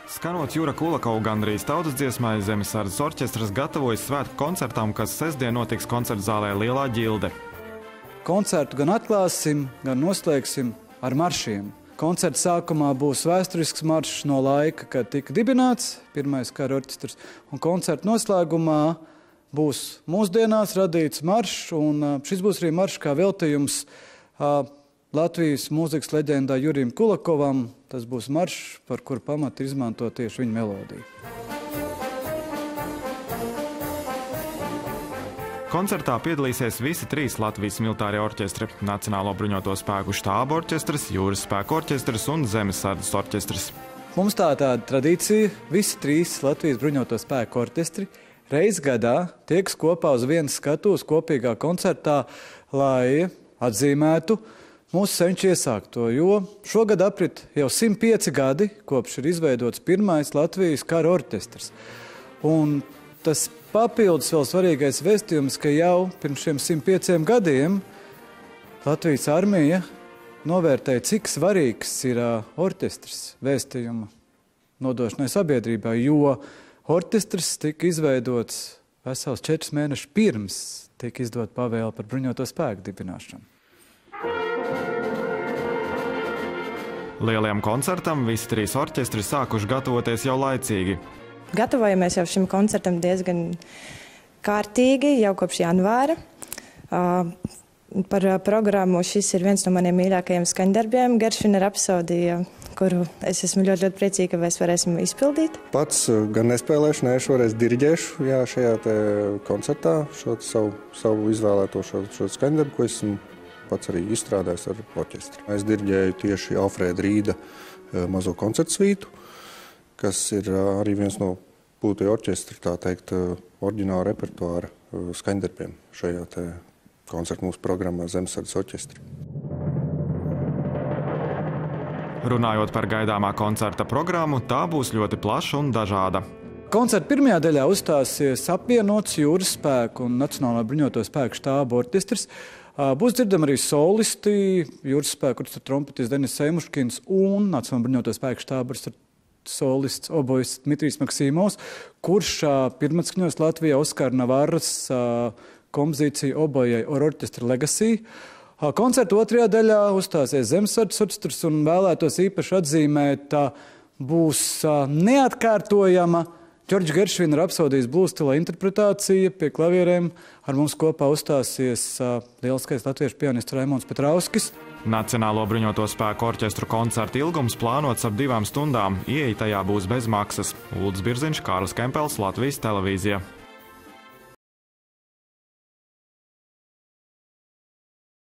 Skanot Jura Kulakova gandrīz tautas dziesmai, Zemesardzes orķestrs gatavojas svētku koncertam, kas sestdien notiks koncerta zālē Lielā ģilde. Koncertu gan atklāsim, gan noslēgsim ar maršiem. Koncerta sākumā būs vēsturisks maršs no laika, kad tika dibināts pirmais kara orķestrs, un koncerta noslēgumā būs mūsdienās radīts maršs, un šis būs arī maršs kā veltījums Latvijas mūzikas leģendā Jurim Kulakovam. Tas būs maršs, par kuru pamatu izmanto tieši viņa melodiju. Koncertā piedalīsies visi 3 Latvijas militārie orķestri – Nacionālo bruņoto spēku štāba orķestrs, Jūras spēku orķestrs un Zemesardzes orķestrs. Mums tāda tradīcija, visi 3 Latvijas bruņoto spēku orķestri reiz gadā tieks kopā uz vienas skatuves kopīgā koncertā, lai atzīmētu mūsu senču iesākto, jo šogad aprit jau 105 gadi, kopš ir izveidots pirmais Latvijas kara orķestrs. Un tas papildus vēl svarīgais vēstījums, ka jau pirms šiem 105 gadiem Latvijas armija novērtēja, cik svarīgs ir orķestrs vēstījuma nodošanai sabiedrībai, jo orķestrs tika izveidots vesels 4 mēnešus pirms tika izdot pavēle par bruņoto spēku dibināšanu. Lielajam koncertam visi 3 orķestri sākuši gatavoties jau laicīgi. Gatavojamies jau šim koncertam diezgan kārtīgi, jau kopš janvāra. Par programmu šis ir viens no maniem mīļākajiem skaņdarbiem, Geršvina rapsodija, kuru es esmu ļoti priecīga, ka mēs varēsim izpildīt. Pats gan nespēlēšu, ne šoreiz diriģēšu šajā koncertā šo savu izvēlēto šo skaņdarbu, ko esmu pats arī izstrādājis ar orķestri. Es diriģēju tieši Alfrēda Rīda mazo koncertu svītu, kas ir arī viens no būtu orķestra, tā teikt, oriģināla repertuāra skaņdarbiem šajā koncertu mūsu programmā Zemesardzes orķestri. Runājot par gaidāmā koncerta programmu, tā būs ļoti plaša un dažāda. Koncerta pirmajā daļā uzstāsies apvienots Jūras spēku un Nacionālā bruņoto spēku štāba orķestrs. Būs dzirdami arī solisti, Jūras spēku orķestra trompetis Denis Seimuškins un Nacionālā bruņoto spēku štāba solists obojists Dmitrijs Maksīmovs, kurš pirmatskaņos Latvijā Oskara Navaras kompozīciju obojai orķestra Legacy. Koncerta otrajā daļā uzstāsies Zemesardzes orķestrs un vēlētos īpaši atzīmēt, būs neatkārtojama Džordža Geršvina rapsodijas blūzstila interpretācija. Pie klavierēm ar mums kopā uzstāsies lieliskais latviešu pianists Raimons Petrauskis. Nacionālo bruņoto spēku orķestru koncerta ilgums plānots ap 2 stundām. Ieeja tajā būs bez maksas. Uldis Birziņš, Kārlis Kempels, Latvijas televīzija.